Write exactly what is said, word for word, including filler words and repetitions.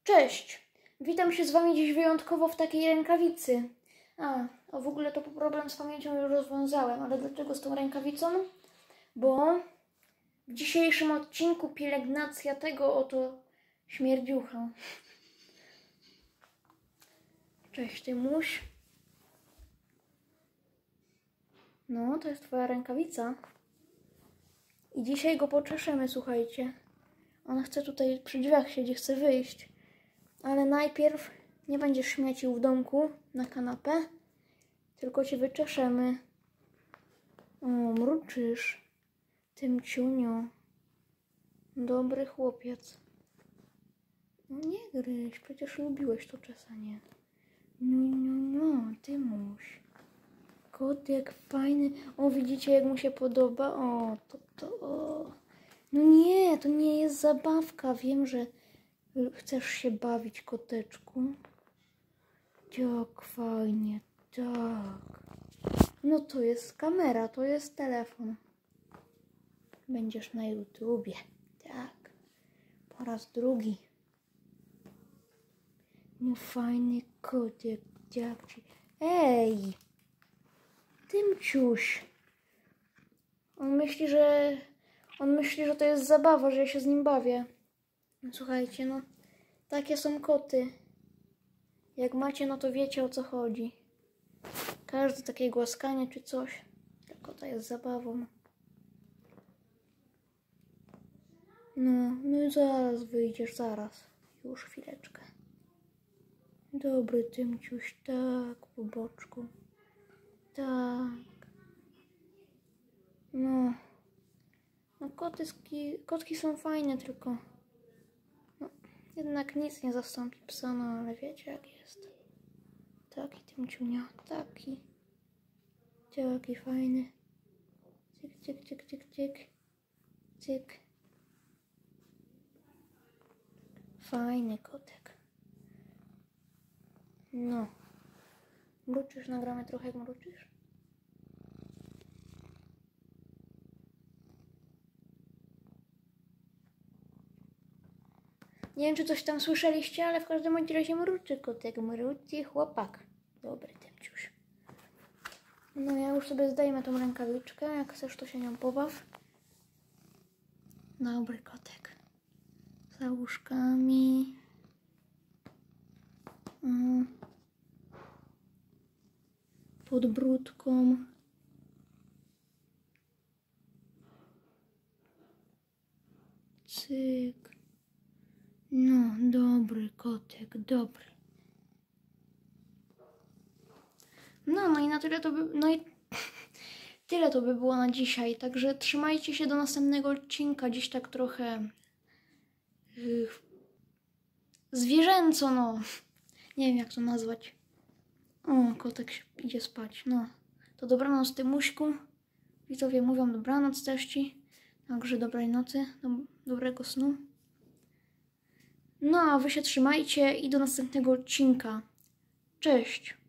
Cześć! Witam się z Wami dziś wyjątkowo w takiej rękawicy. A, a w ogóle to problem z pamięcią już rozwiązałem, ale dlaczego z tą rękawicą? Bo w dzisiejszym odcinku pielęgnacja tego oto śmierdziucha. Cześć, Tymuś. No, to jest Twoja rękawica. I dzisiaj go poczeszemy, słuchajcie. On chce tutaj przy drzwiach siedzieć, chce wyjść. Ale najpierw nie będziesz śmiecił w domku na kanapę, tylko cię wyczeszemy. O, mruczysz, Tymciuniu. Dobry chłopiec. No nie gryź, przecież lubiłeś to czesanie. No, no, no, Tymuś. Kot jak fajny. O, widzicie jak mu się podoba? O, to, to, o. No nie, to nie jest zabawka. Wiem, że chcesz się bawić, koteczku. Jak fajnie, tak. No to jest kamera, to jest telefon. Będziesz na YouTubie, tak. Po raz drugi. No fajny kotek, jak ci. Ej! Tymciuś. On myśli, że... On myśli, że to jest zabawa, że ja się z nim bawię. Słuchajcie, no. Takie są koty. Jak macie, no to wiecie, o co chodzi. Każde takie głaskanie czy coś dla kota jest zabawą. No, no i zaraz wyjdziesz, zaraz. Już chwileczkę. Dobry Tymciuś, tak, po boczku. Tak. No. No kotyski, kotki są fajne, tylko... No, jednak nic nie zastąpi psa, no ale wiecie jak jest. Taki Tymciunia, taki. Taki fajny. Cyk, cyk, cyk, cyk, cyk. Cyk. Fajny kotek. No. Mruczysz, nagramy trochę jak mruczysz. Nie wiem, czy coś tam słyszeliście, ale w każdym razie mruczy kotek, mruczy chłopak. Dobry Tymciuś. No ja już sobie zdejmę tą rękawiczkę, jak chcesz to się nią pobaw. Dobry kotek. Za łóżkami. Mm. Pod brudką. Cyk. No, dobry kotek, dobry. No, no i na tyle to by... No i tyle to by było na dzisiaj. Także trzymajcie się do następnego odcinka. Dziś tak trochę... Yy, zwierzęco, no. Nie wiem, jak to nazwać. O, kotek się idzie spać. No, to dobranoc, Tymuśku. Widzowie mówią dobranoc też ci. Także dobrej nocy, do, dobrego snu. No, a wy się trzymajcie i do następnego odcinka. Cześć!